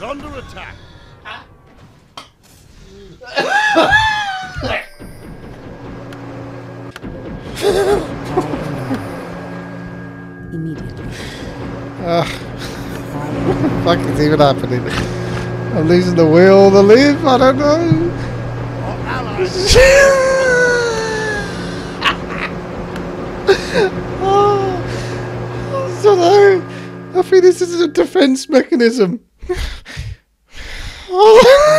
under attack. Immediately. What the fuck is even happening? I'm losing the will to live. I don't know. Our allies. I don't know. I think this is a defense mechanism.